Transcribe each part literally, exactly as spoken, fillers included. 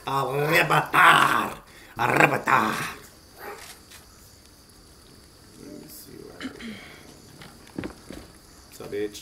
Arrebatar! Arrebatar! Let me see what happened. What's up, bitch?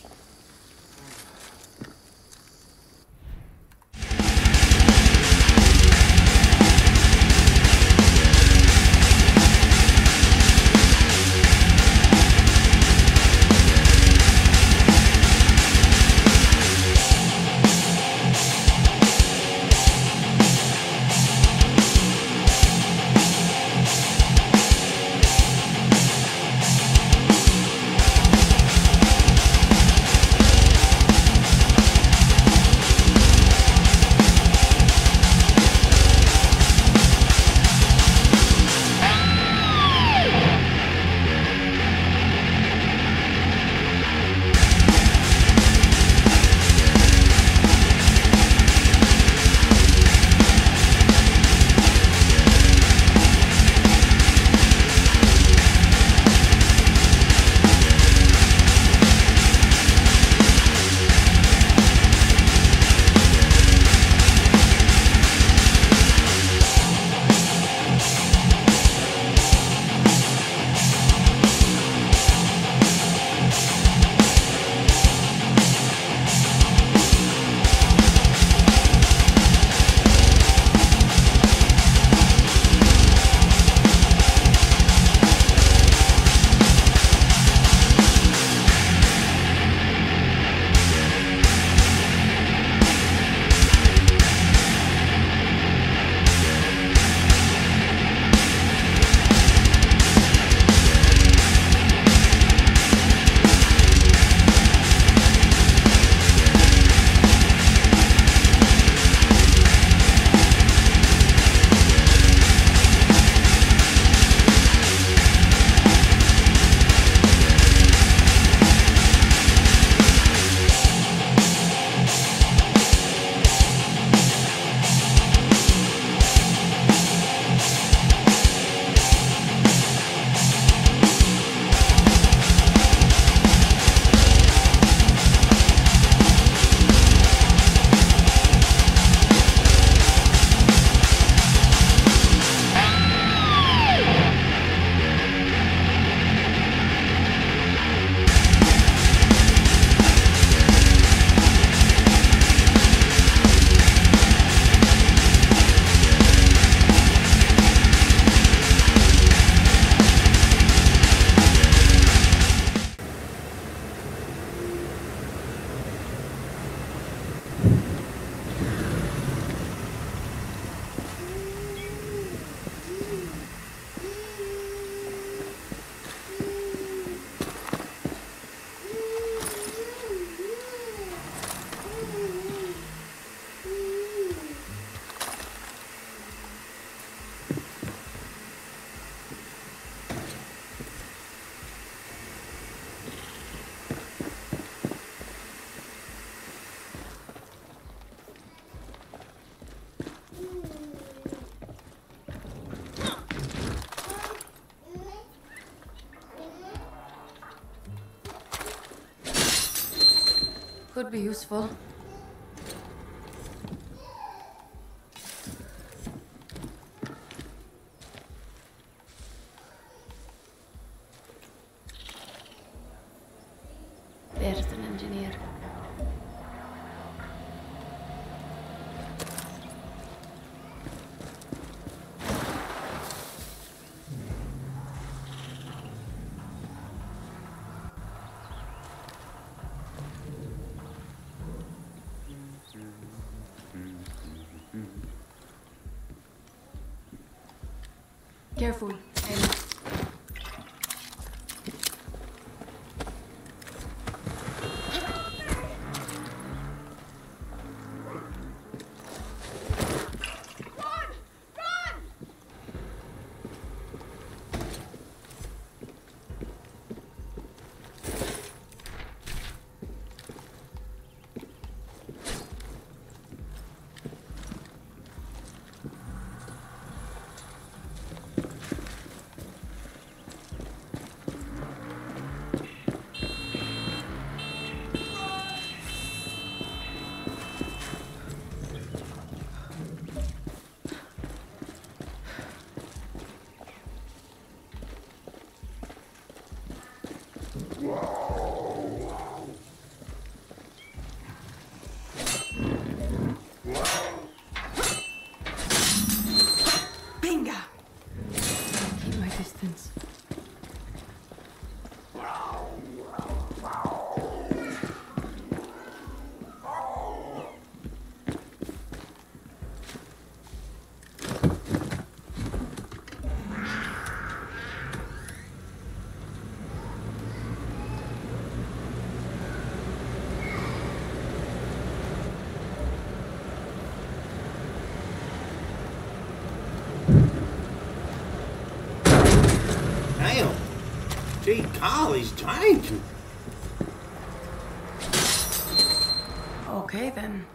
Could be useful. There's an engineer. Careful. Gee, golly, thank you. Okay then.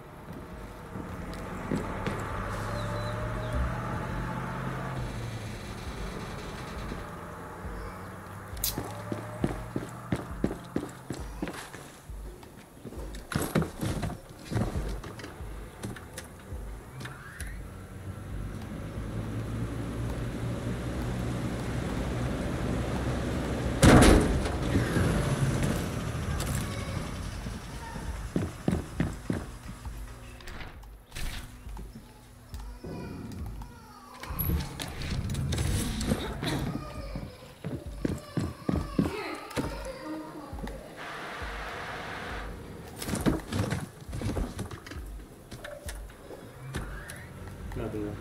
Nothing.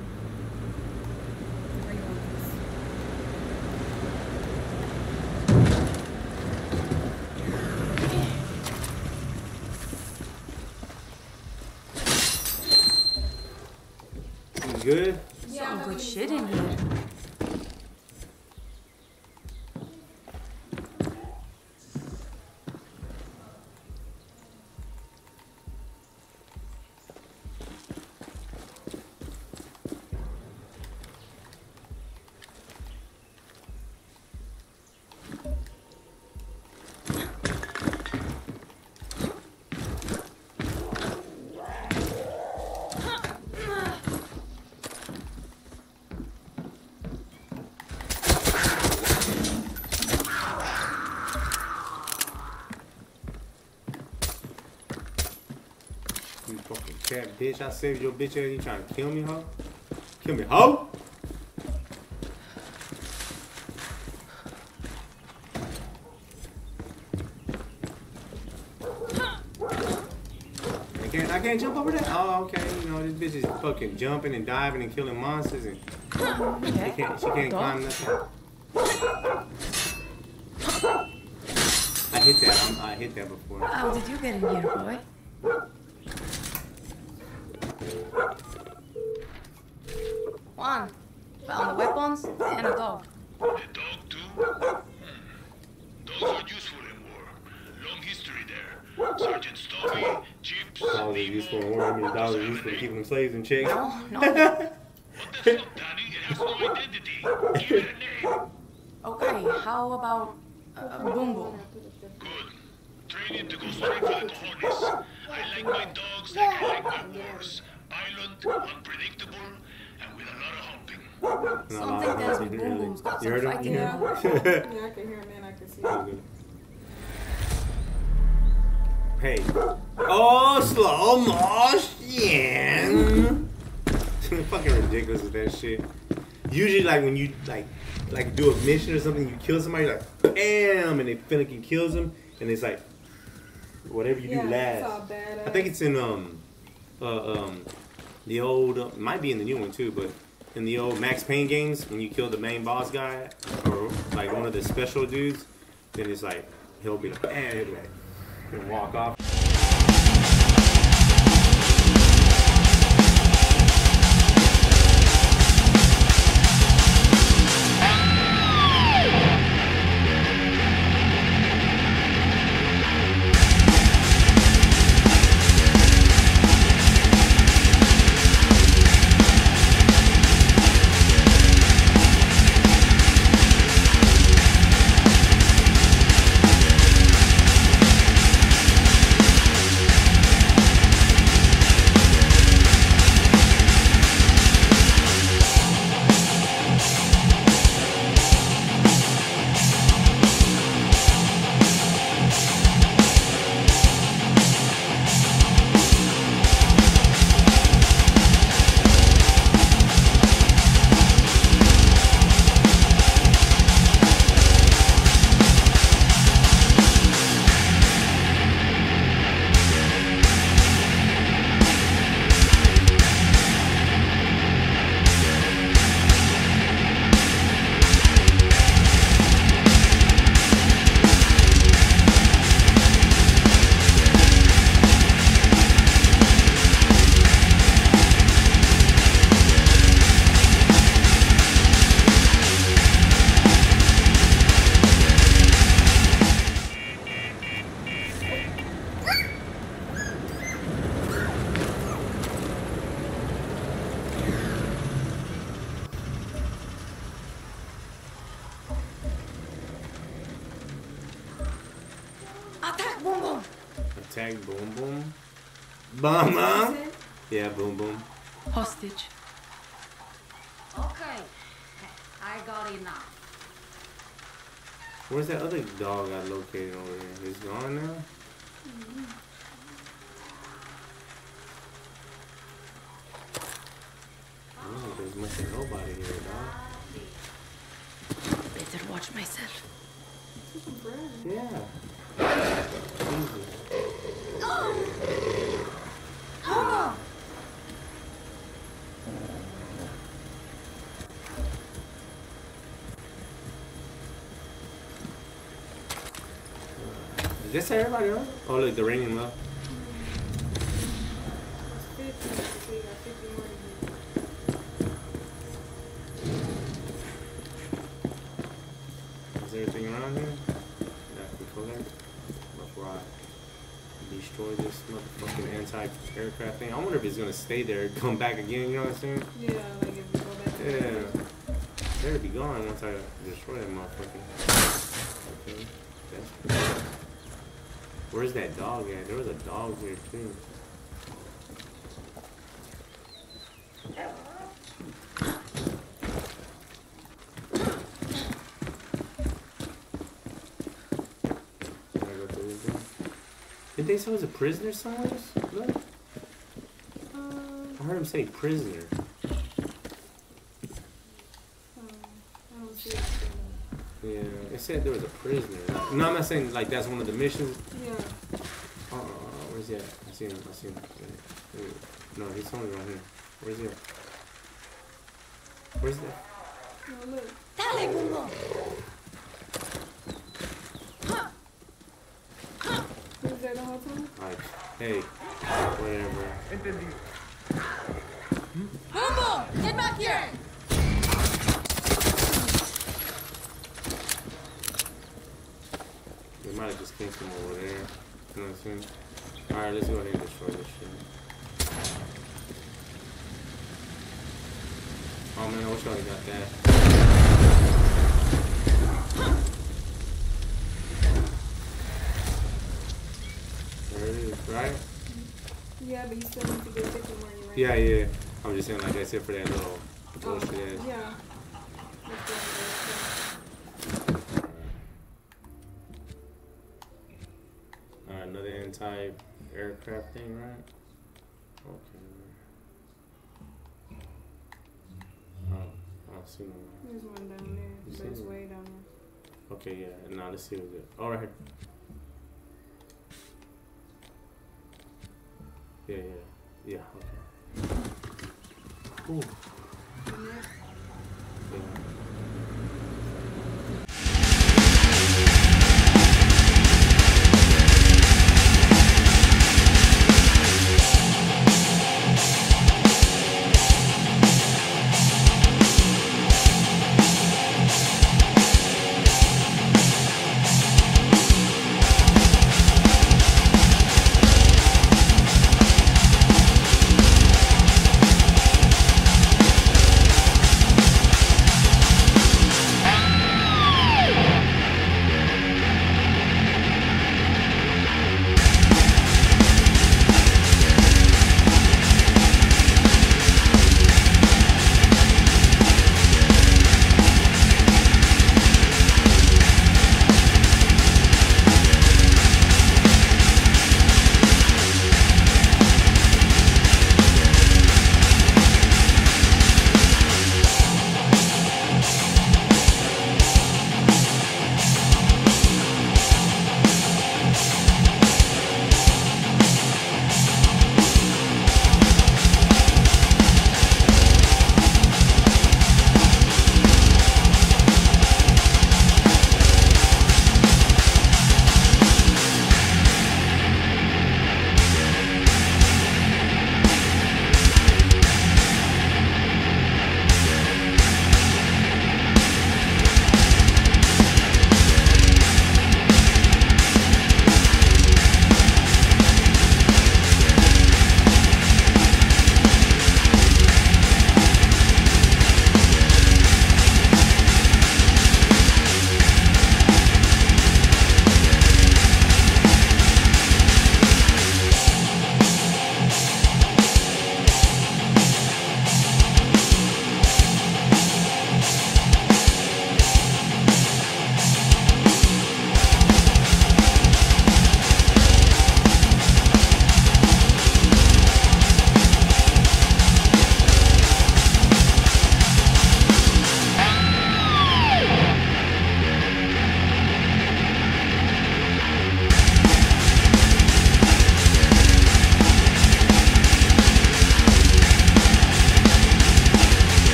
You good? Some good shit in here. You fucking cat bitch. I saved your bitch ass. You trying to kill me, ho? Kill me, ho? I can't, I can't jump over that? Oh, okay. You know, this bitch is fucking jumping and diving and killing monsters and she can't, she can't climb nothing. I hit that. I'm, I hit that before. How did you get in here, boy? Juan, found the weapons and a dog. A dog too? Hmm. Dogs are useful in war. Long history there. Sergeant Stubby, Chips, Dogs are useful in war. I mean, dogs are useful to keeping them slaves in check. No, no. What the fuck, Danny? It has no identity. Give it a name. Okay, how about uh, Boom Boom? Good. Train him to go straight for the cojones. I like my dogs like I like my wars. Violent, unpredictable, and with a lot of humping. No, Something tells me Boom Boom's got You some heard him? fighting Yeah. involved. Yeah, I can hear him and I can see him. Hey. Oh, slow motion. Fucking ridiculous with that shit. Usually, like when you like, like do a mission or something, you kill somebody, like bam, and they finicky kills them, and it's like whatever you Yeah, do it's last. all badass. I think it's in um, uh, um, the old, uh, might be in the new one too, but in the old Max Payne games, when you kill the main boss guy or like one of the special dudes, then it's like he'll be like, eh, he'll be like, and walk off. Attack, boom, boom. Attack, boom, boom. Bum, huh? Yeah, boom, boom. Hostage. Okay. I got enough. Where's that other dog I located over here? He's gone now? Mm-hmm. I don't think there's much of nobody here, dog. Better watch myself. Yeah. Jesus. Is this everybody else? Oh, look, the ringing low. Is there anything around here that I can collect before I destroy this motherfucking anti-aircraft thing? I wonder if it's gonna stay there and come back again, you know what I'm saying? Yeah, like if you go back. Yeah. Better be gone once I destroy that motherfucker. Okay. That's cool. Where's that dog at? There was a dog here too. Did they say he was a prisoner somewhere? Look. I heard him say prisoner. Yeah, it said there was a prisoner. No, I'm not saying like that's one of the missions. Yeah. Uh, uh where's he at? I see him. I see him. No, he's somewhere right here. Where's he at? Where's that? No, look. Dale, Bungo. Who's there the whole time? Like, hey, whatever. Bungo, get back here. They might have just came from over there. You know what I'm saying? Alright, let's go ahead and destroy this shit. Oh man, I wish I would've got that. There it is, right? Yeah, but you still need to get a picture when you're ready. Yeah, yeah. I'm just saying, like, that's it for that little bullshit Oh, ass. yeah. Alright, another anti-aircraft thing, right? Okay. Oh, I don't see no more. There's one down there. You But see it's it? way down there. Okay, yeah. Now let's see what's it. Oh, right here. Yeah, yeah. Yeah, okay. Ooh. Yeah.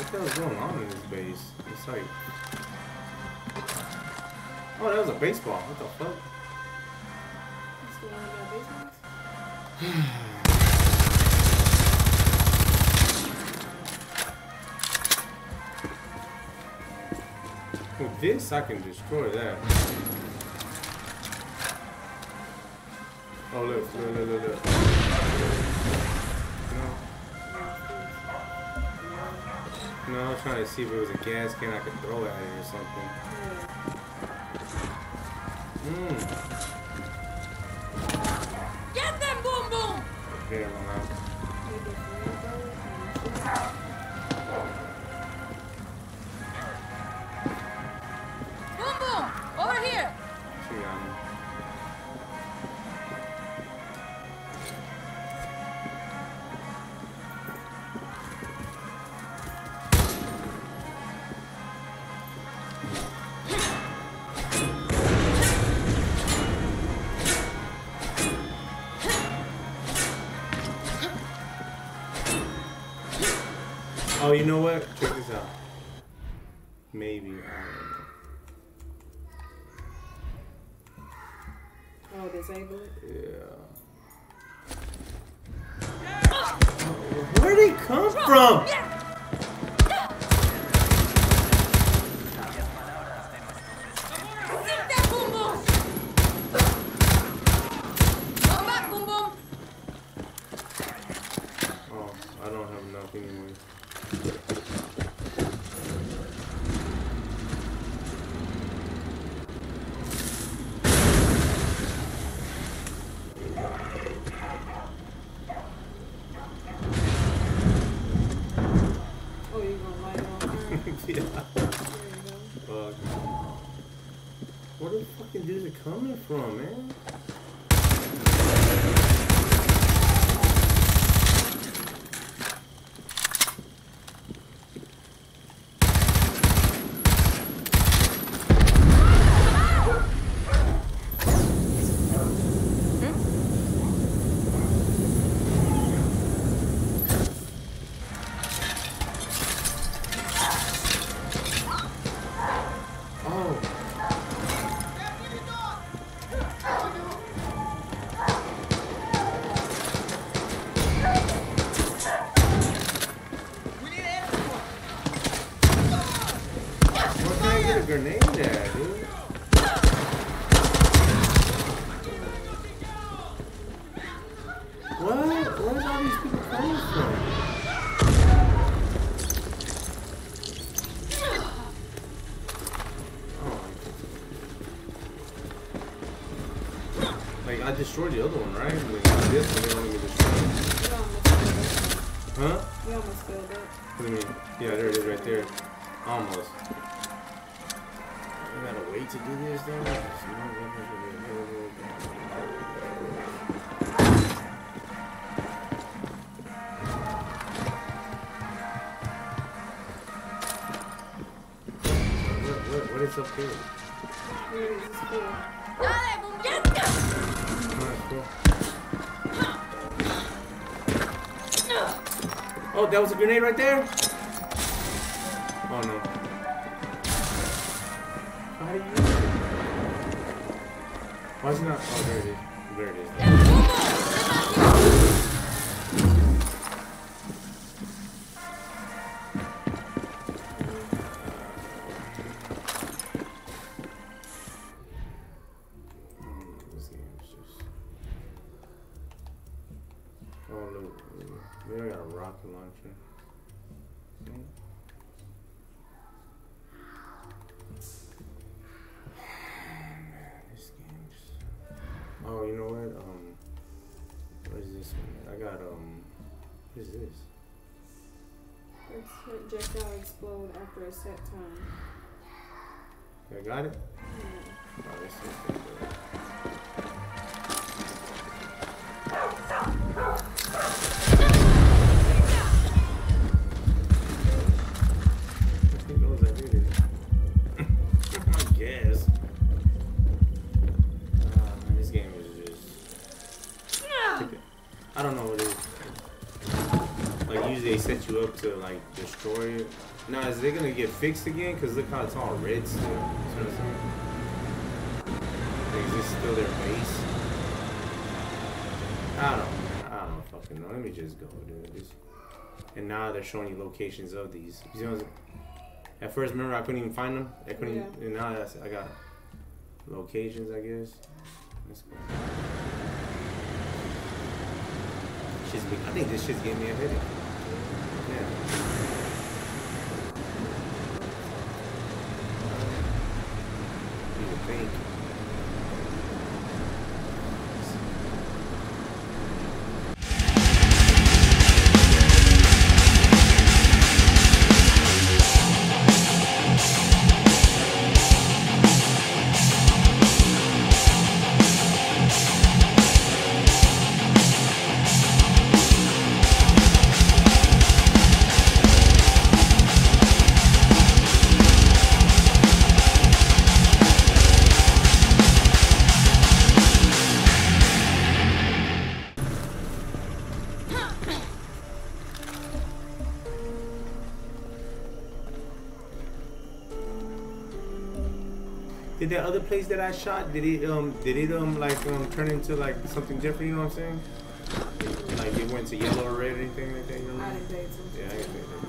What the hell's going on in this base? It's like... Oh, that was a baseball. What the fuck? What's going on with that baseballs? With this, I can destroy that. Oh, look, look, look, look, look. No. No, I was trying to see if it was a gas can I could throw at it or something. Mmm. Get them, boom boom! Okay, I'm out. Boom boom! Over here! She got me. Oh, you know what? Check this out. Maybe, I don't know. Oh, disable it? Yeah. Where'd he come from? Take that, boom boom! Come back, boom boom! Oh, I don't have enough anyway. Oh, you're gonna light it on fire? Yeah. There you go. Fuck. Where the fucking dudes are coming from, man? Grenade there, dude. What? Where's all these people coming from? Oh. Like, I destroyed the other one, right? Like, this one, they don't even destroy it. Huh? You almost filled up. What do you mean? Yeah, there it is right there. Almost. I gotta wait to do this though. What, what, what is up here? Where is this for? Dale, boom, get them! Alright, cool. Oh, that was a grenade right there? Oh no. How do you use it? Why is it not? Oh, there it is. There it is. This game is just. Oh, look. Maybe I got a rocket launcher. Oh, you know what? Um, what is this one? I got, um, what is this? Projectile explode after a set time. I got it? Yeah. Oh, this is good. He knows I did it. I guess. This game is just... I don't know what it is. Like, Like usually they set you up to like destroy it. Now is they gonna get fixed again? Cause look how it's all red still. You know what I'm saying? Like, is this still their base? I don't know. I don't fucking know. Let me just go, dude. Just, and now they're showing you locations of these. You know what I'm saying? At first, remember I couldn't even find them. I couldn't. Yeah. Even, and now that's, I got locations, I guess. Let's go. Shit's be, I think this shit's giving me a headache. Yeah. You would think. Did that other place that I shot, did it um did it um like um turn into like something different, you know what I'm saying? Like it went to yellow or red or anything like that, you know? I didn't pay attention. Yeah, I didn't pay attention.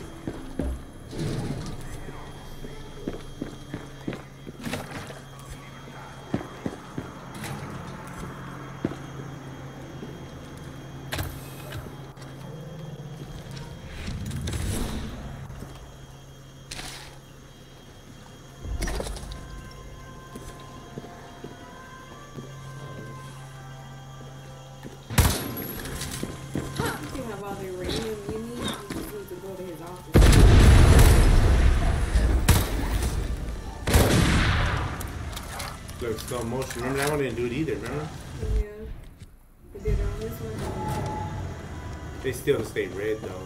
While they were in, you need, you just need to go to his office. Look, slow motion. Remember that one didn't do it either, remember? Yeah. They did it on this one. They still stay red though.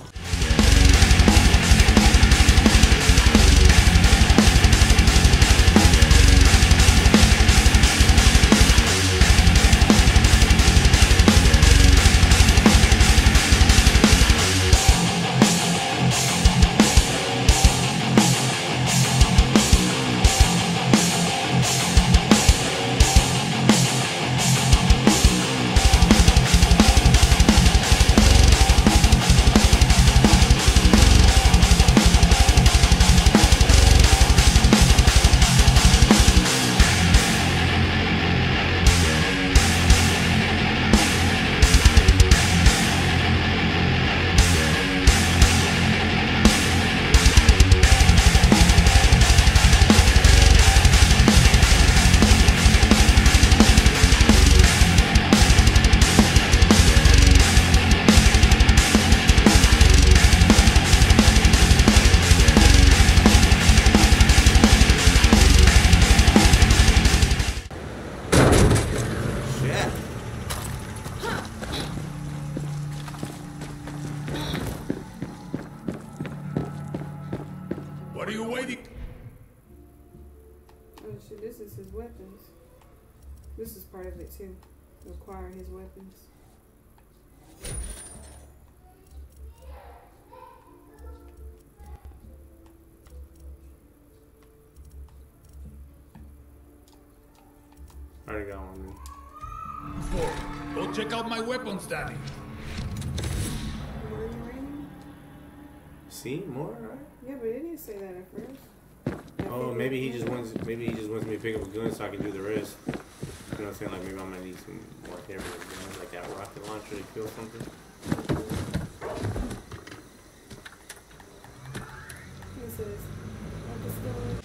What are you waiting? Oh shit, this is his weapons. This is part of it too. Acquire his weapons. I already got one. Four. Go check out my weapons, Danny. Were you reading? See more, right? Yeah, but it didn't say that at first. I Oh, think maybe it he was- just wants maybe he just wants me to pick up a gun so I can do the rest. You know what I'm saying? Like maybe I might need some more heavy guns, like that rocket launcher to kill something. He says, "I'm just going."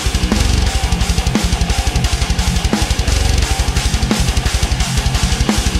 What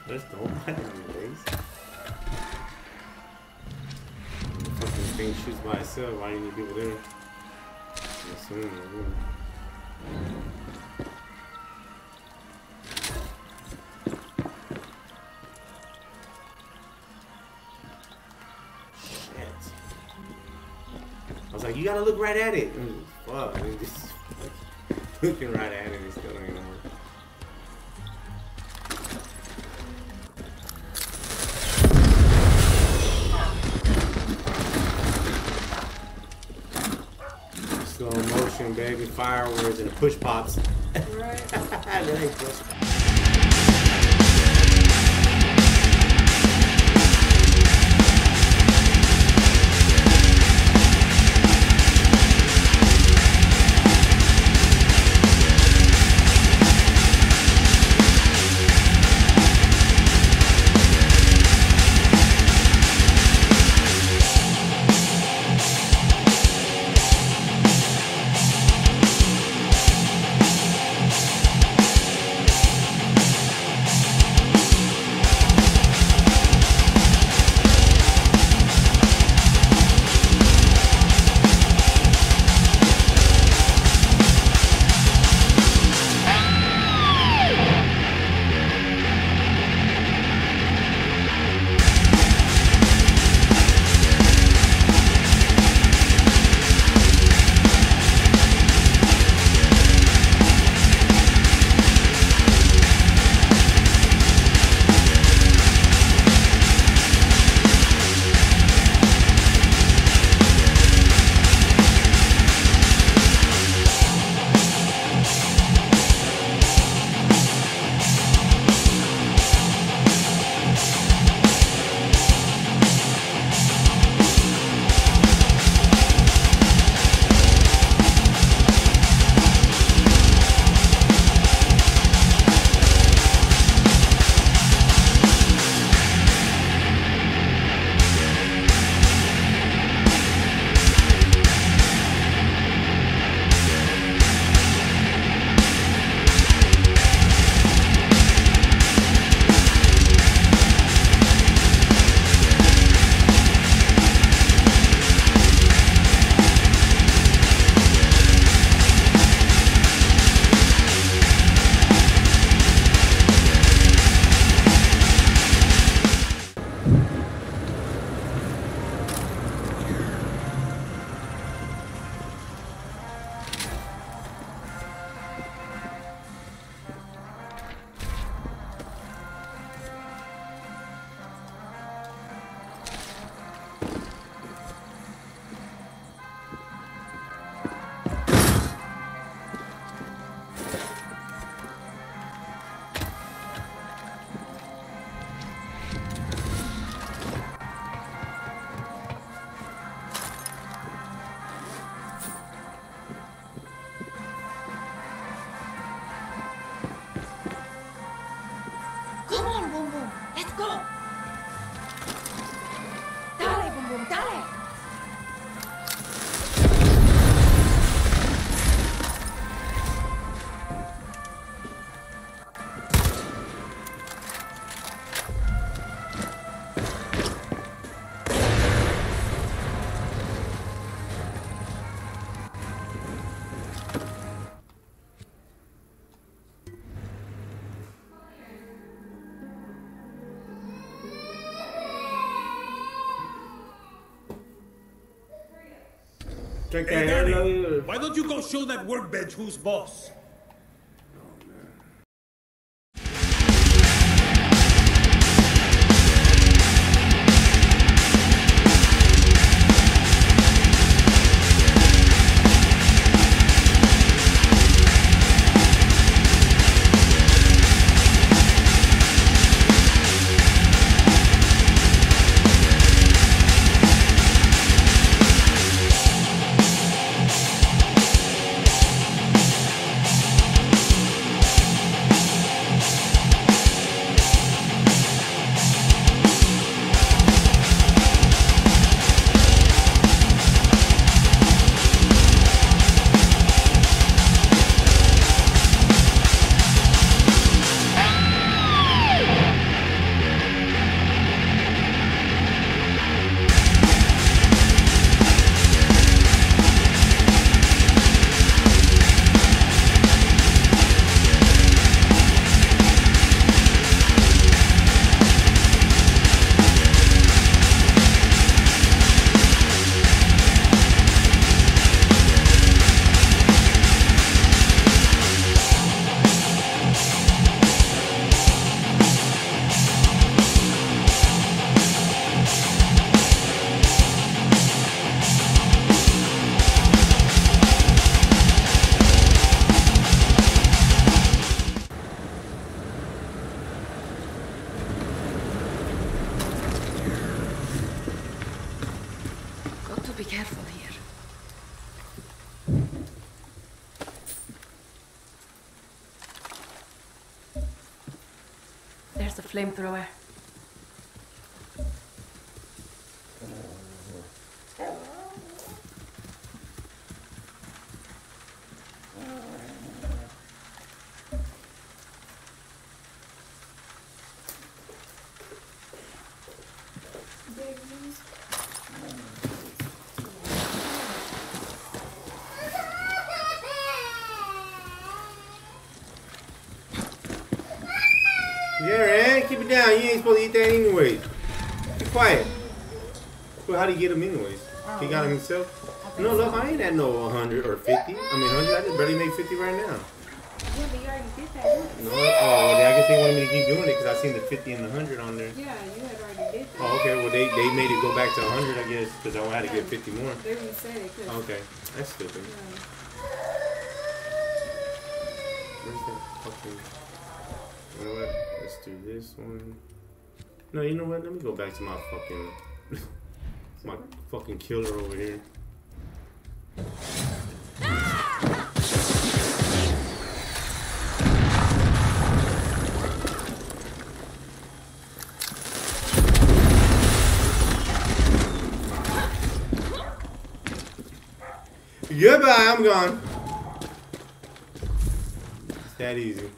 There's nobody on the base. The fucking thing shoots by itself. Why do you need people there? I'm assuming, yeah. I was like, you gotta look right at it. And fuck, I mean, just like, looking right at it, it still ain't gonna work. Slow motion, baby, fireworks and the push pops. Right. That ain't push pops. Come on, Boom Boom. Let's go. Dale, Boom Boom, dale. Drink Hey, that Danny, hell. why don't you go show that workbench who's boss? be careful here. There's the flamethrower. Yeah, man, keep it down. You ain't supposed to eat that anyway. Be quiet. Well, how do you get him anyways? He got him himself? No, look, I ain't at no one hundred or fifty. I mean, one hundred, I just barely make fifty right now. Yeah, but you already did that once. No, oh, well, I guess they wanted me to keep doing it because I seen the fifty and the one hundred on there. Yeah, you had already did that. Oh, okay, well, they, they made it go back to one hundred, I guess, because I had to get fifty more. They reset it. Cause Okay, that's stupid. yeah. Where's that fucking... You know what? Let's do this one. No, you know what? Let me go back to my fucking... my fucking killer over here. Goodbye, I'm gone. It's that easy.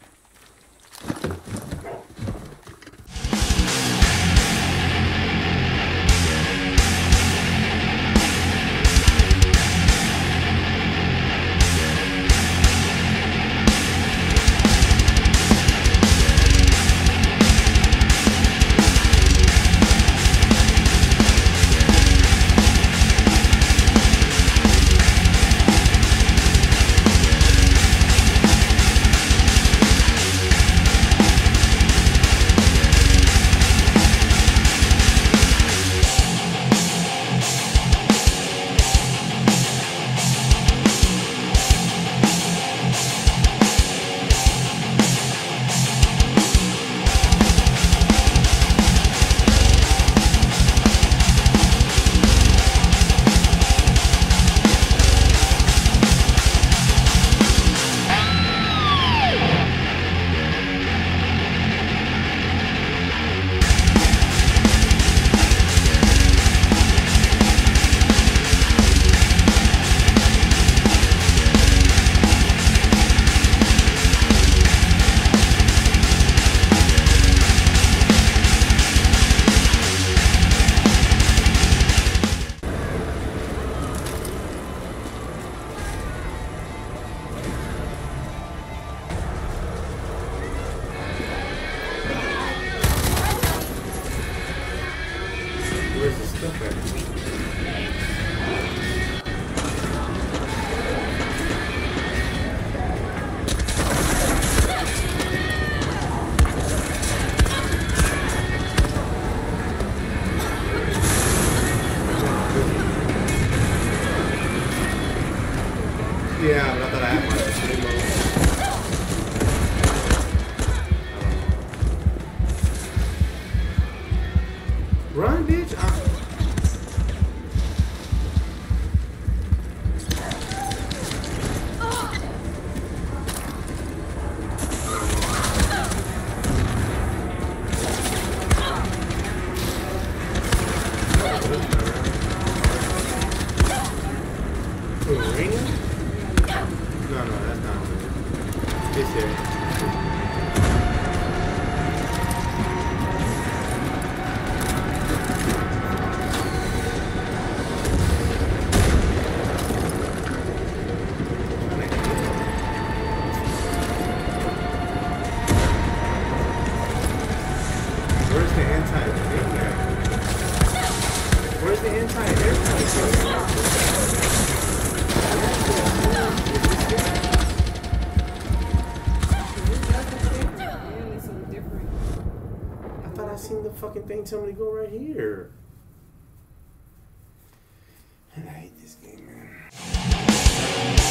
Where's the stuff at? Yeah, but I thought I had my sleep mode. Run, bitch! Uh Uranium? No, no, that's not it. It's there. Where's the anti-air guy? Where's the anti-air guy? I thought I seen the fucking thing tell me to go right here. I hate this game, man.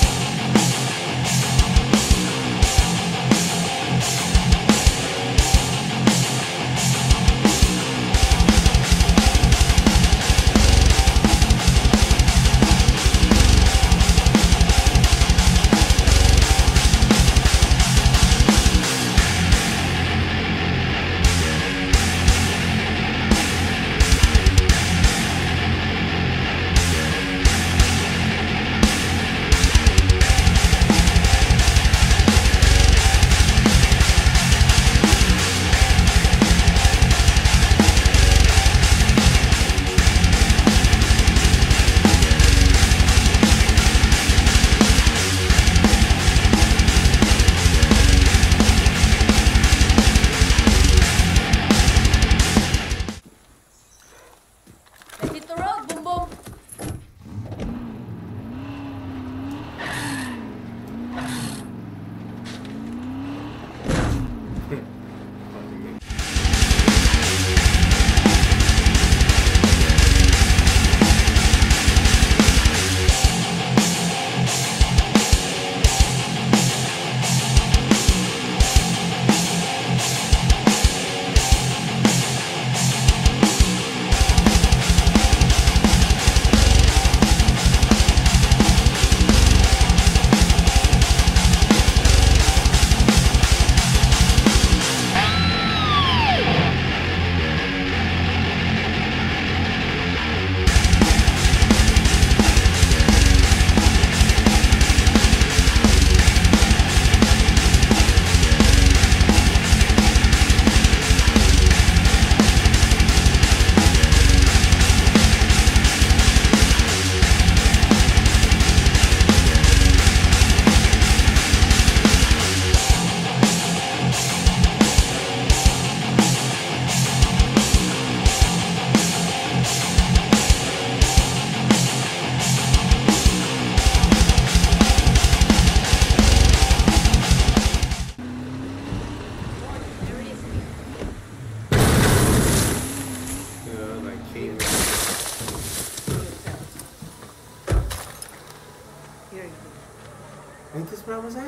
Ain't this where I was at?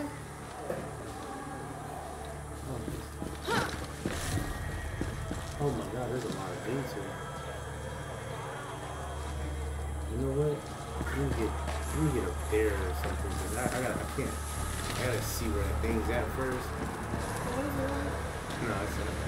Oh. Oh my god, there's a lot of things here. You know what? Let me get, let me get up there or something. Cause I, I gotta, I can't. I gotta see where that thing's at first. No, it's not.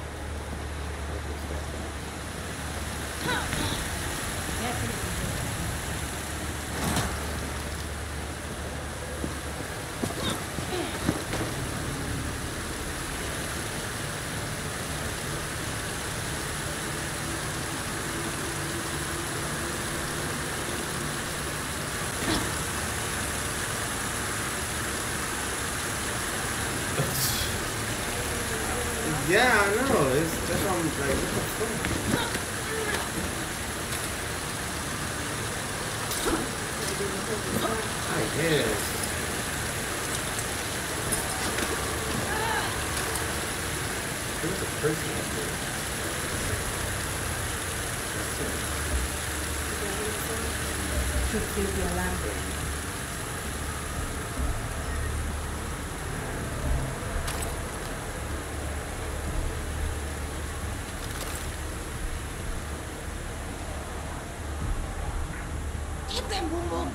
Yeah, I know. It's, that's why I'm like, what the fuck? I guess. There's a person up there. Should feel the alarm. Get them, boom boom.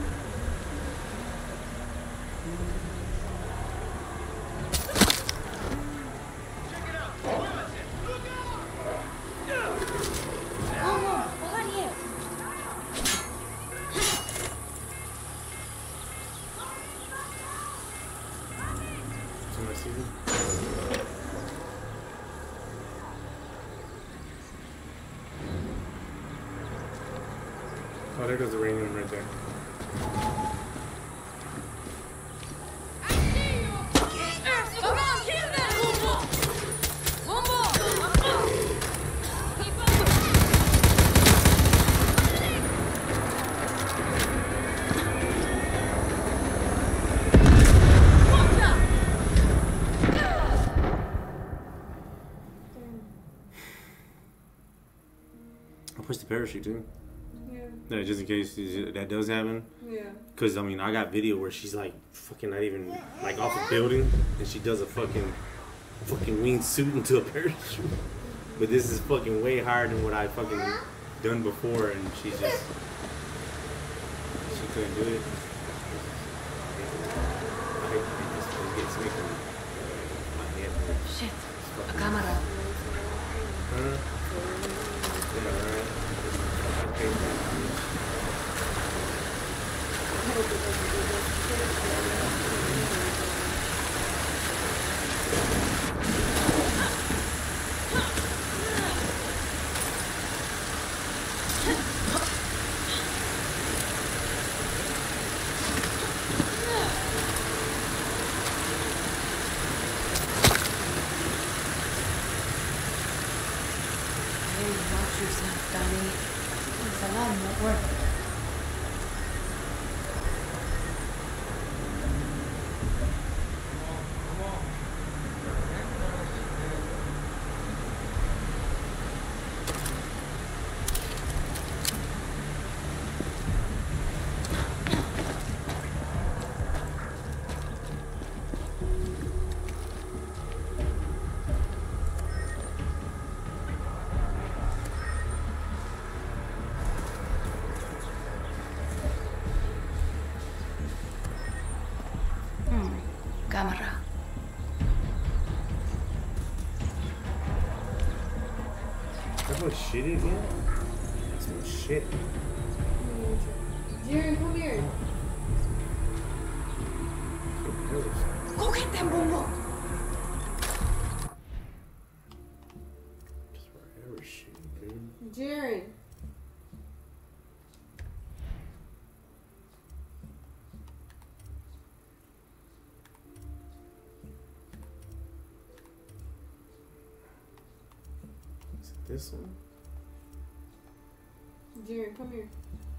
Oh, there goes the uranium right there. Come on, kill them! Boom boom! I'll push the parachute too. Yeah. Yeah, just in case that does happen. Yeah. Cause I mean, I got video where she's like fucking not even like off a building, and she does a fucking fucking wingsuit into a parachute. But this is fucking way higher than what I fucking done before, and she's just she couldn't do it. I hate this place gets me from my head. Shit, a camera. Huh? Yeah, right. Okay. Watch yourself, Danny. It's a lot more work. Camera. That's what shit again? That's what shit. Jared, come here. Go get them, boom boom. Just forever shit, dude. Jared. This one? Jared, come here.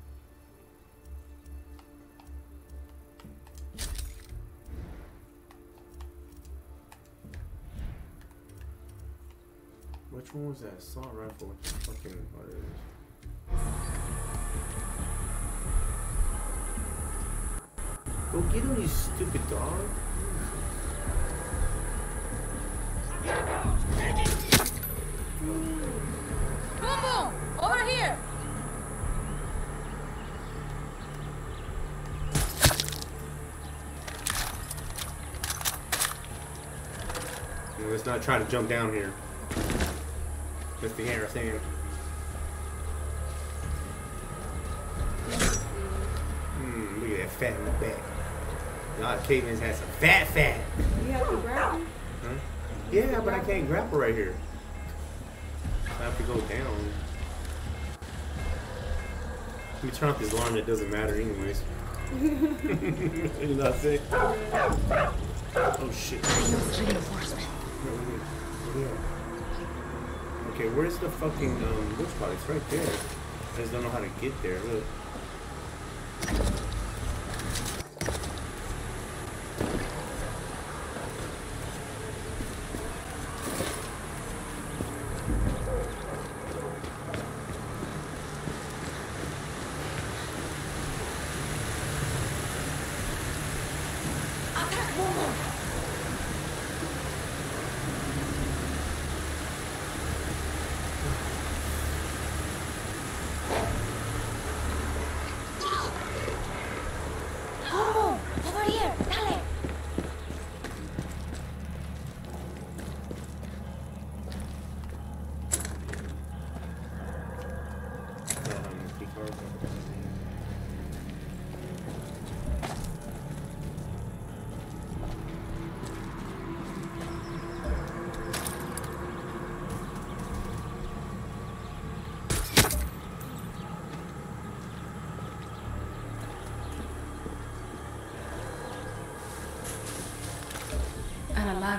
Which one was that assault rifle? Which fucking what is it? Go get him, you stupid dog. Boom boom! Over here! You know, let's not try to jump down here. Just the air thing. Hmm, look at that fat in the back. A lot of cavemen's had some fat fat. You have to grab him? Huh? Yeah, but I can't grapple right here. I have to go down. Let me turn off this alarm that doesn't matter anyways. You know what I'm saying? Oh shit. Reinforcement. Okay, where's the fucking um which spot? It's right there. I just don't know how to get there. Look. Attack boom boom! Boom boom! Over here! Dale! Um, key card. An alarm.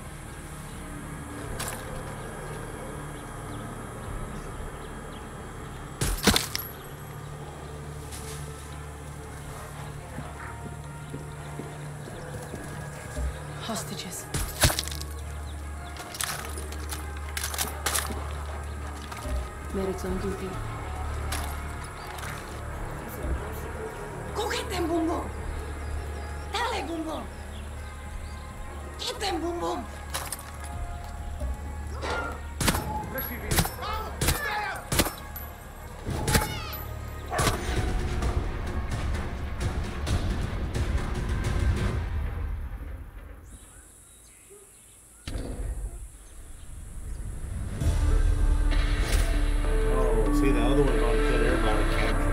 Hostages. Medic's on duty. Go get them, Boom Boom! Dale, Boom Boom! Get them, Boom Boom! Oh, see the other one about to kill everybody captured.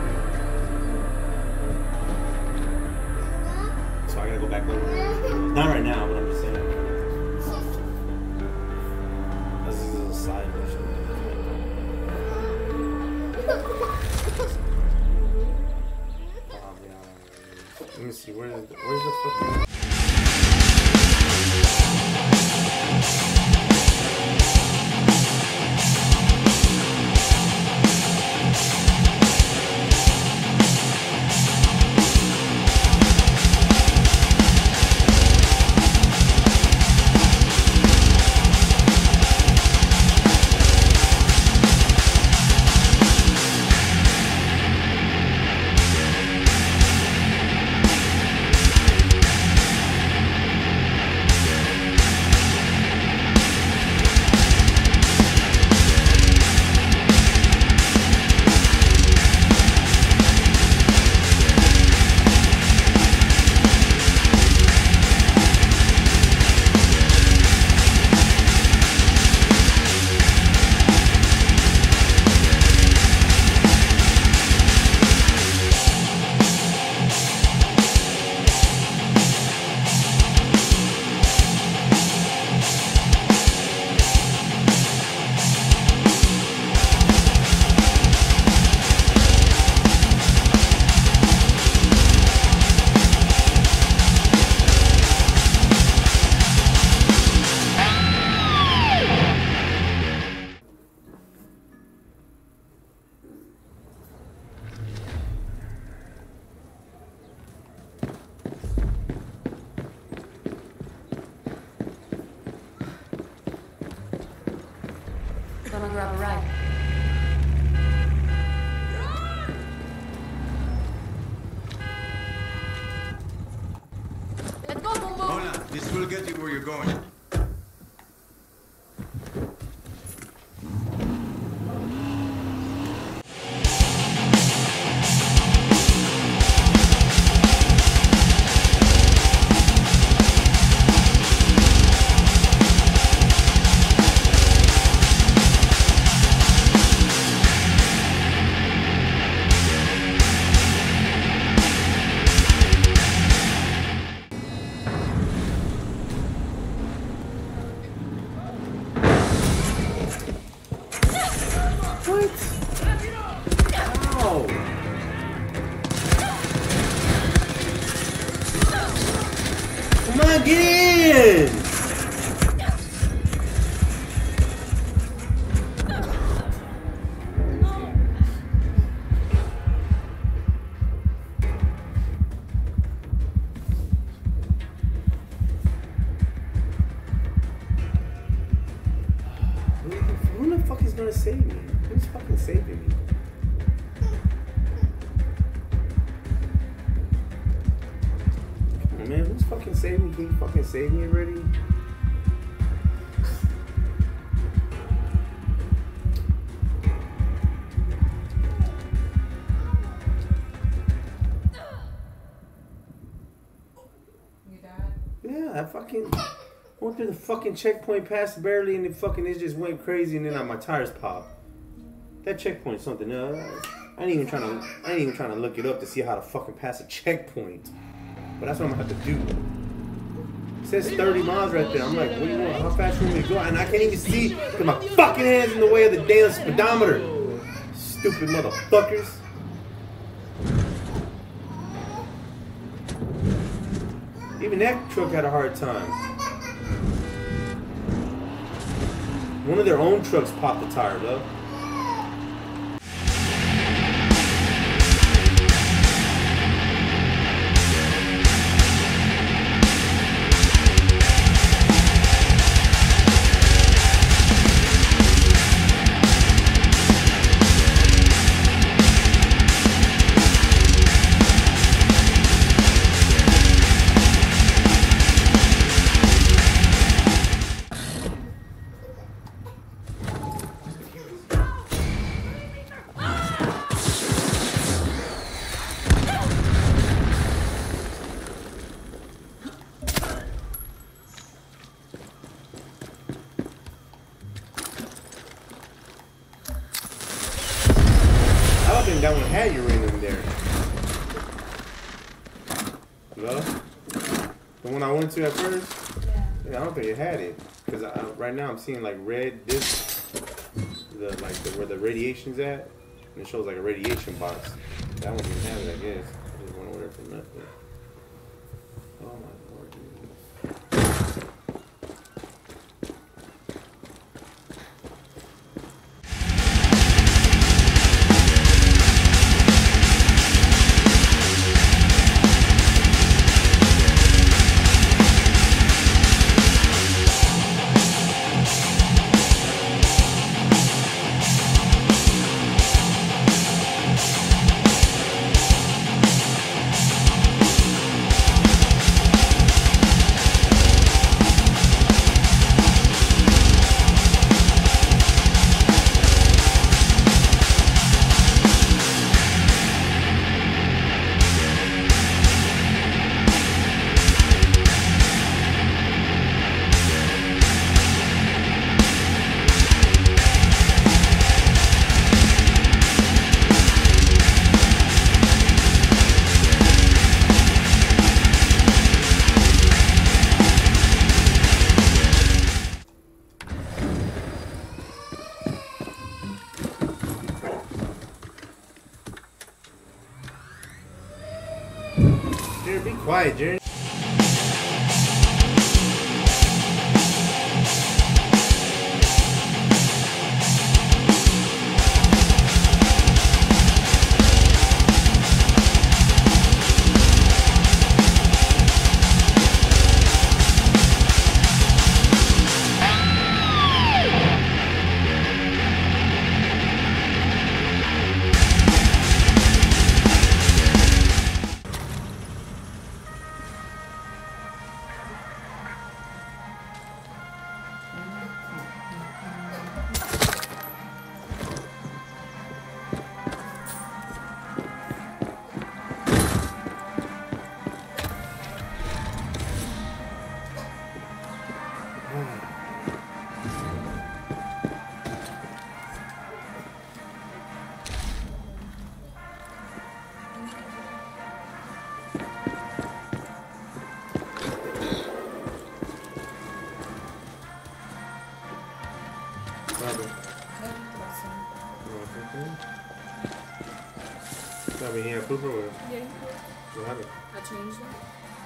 So I gotta go back over. Not right now, but I'm just saying. This is a side mission. Probably not. Let me see, where's the, where's the fucking... Gonna grab a ride. This will get you where you're going. Get in! Who the fuck is gonna save me? Who's fucking saving me? Man, who's fucking saving me? Can you fucking save me already? You died? Yeah, I fucking went through the fucking checkpoint, passed barely, and it fucking it just went crazy, and then my tires popped. That checkpoint's something else. I ain't even trying to. I ain't even trying to look it up to see how to fucking pass a checkpoint. But that's what I'm gonna have to do. It says thirty miles right there. I'm like, what do you want? How fast you want me to go? And I can't even see because my fucking hands in the way of the damn speedometer. Stupid motherfuckers. Even that truck had a hard time. One of their own trucks popped the tire, though. That one had uranium there. Hello? The one I went to at first? Yeah. Yeah, I don't think it had it. Because I, I, right now I'm seeing like red, this, the, like the, where the radiation's at. And it shows like a radiation box. That one didn't have it, I guess. I just went over there for nothing. Oh my lord, dude. Jared, be quiet, Jared. proof or what? Yeah, you could. What happened? I changed it.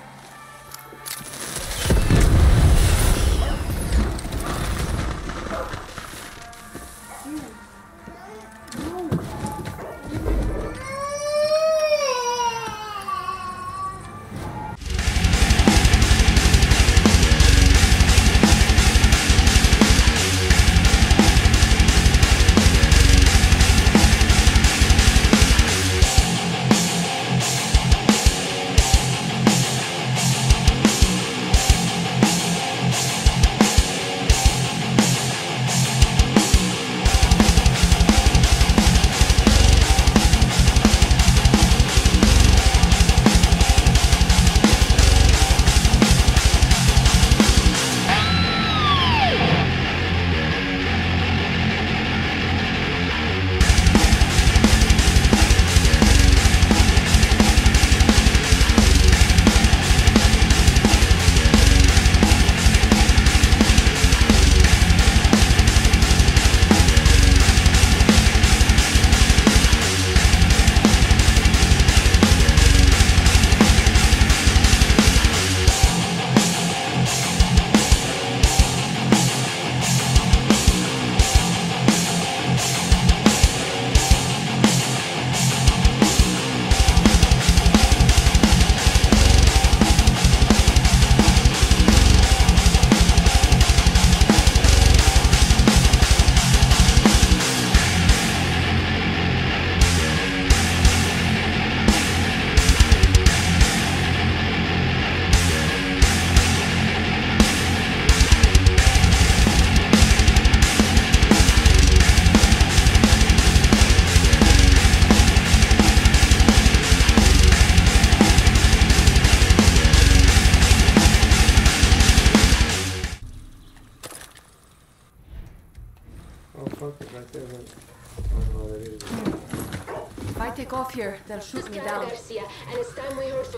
Oh, fuck it, right there. But I don't know what that is. If I take off here, they'll shoot me down. Garcia, and it's time we heard from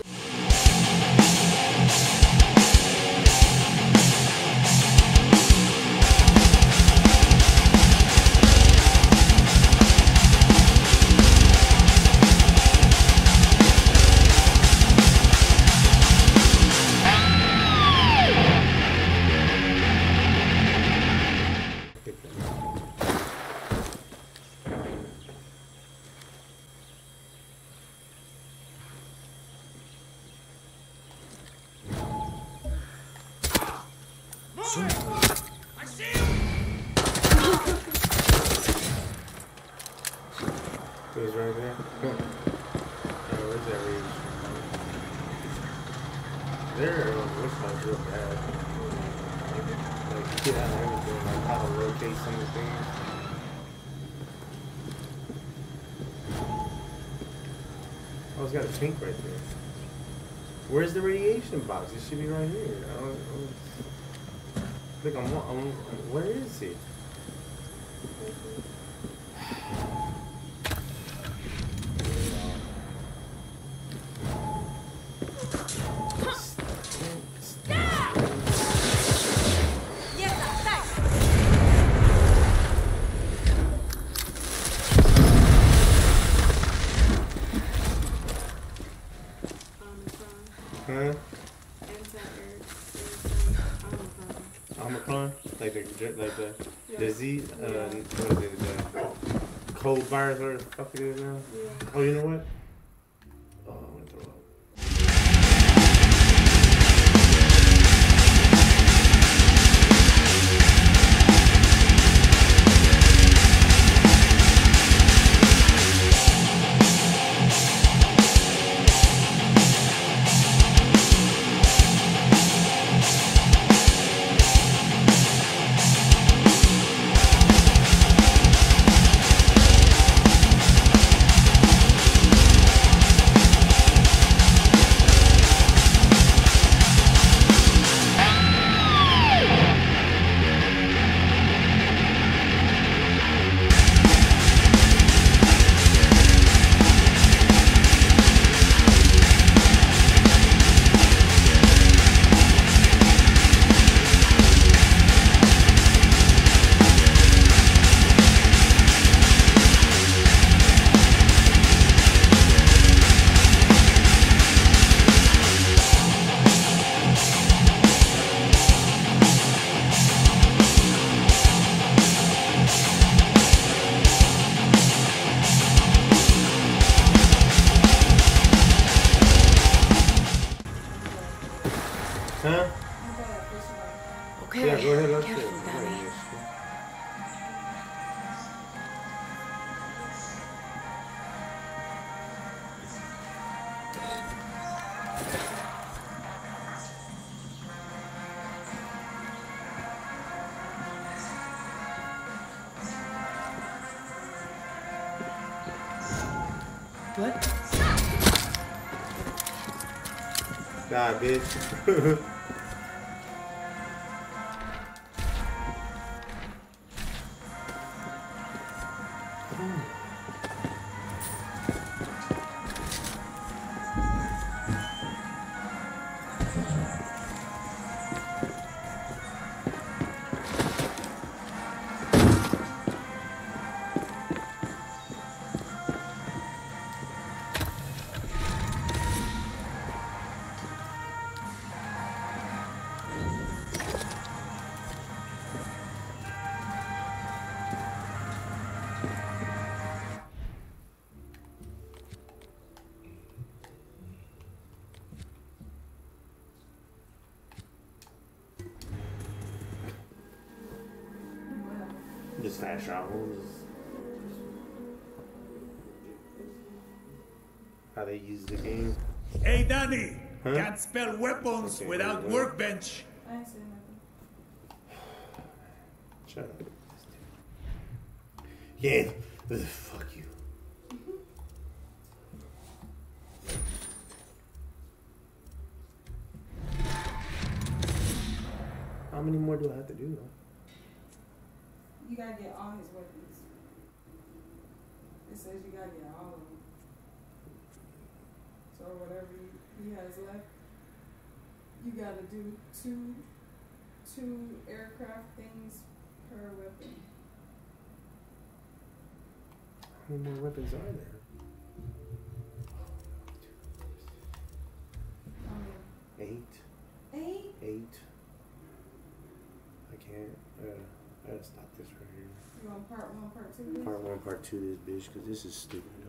It was right there. Oh, where's that reach? There, looks like real bad. Like, get out of everything, like how to rotate some of the things. Oh, it's got a tank right there. Where's the radiation box? It should be right here. I don't, I don't I think I'm, I'm, where is he? Huh? Omicron? Like the like the Yeah. disease? Uh, what is it? The cold virus or the fuck it is now? Yeah. Oh, you know what? Oh, I want to throw up. Huh? Okay, Yeah, go ahead. Let's careful, do it. Danny. What? God, bitch. Just fast travel. Just how they use the game. Hey, Danny! Huh? Can't spell weapons Okay, without wait, wait. workbench. I ain't saying nothing. Shut up. Yeah. Ugh, fuck you. How many more do I have to do though? You gotta get all his weapons. It says you gotta get all of them. So whatever he has left, you gotta do two, two aircraft things per weapon. How many more weapons are there? Um, Eight. eight? Eight. I can't. Uh, I gotta stop this right here. You want part one, part two? Part one, part two, this bitch, because this is stupid.